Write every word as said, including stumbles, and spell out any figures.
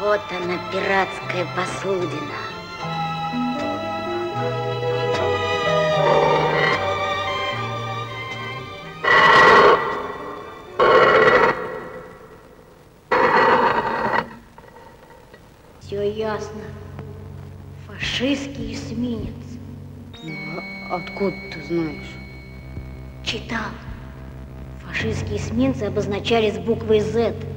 Вот она, пиратская посудина. Все ясно. Фашистский эсминец. А откуда ты знаешь? Читал. Фашистские эсминцы обозначались буквой зет.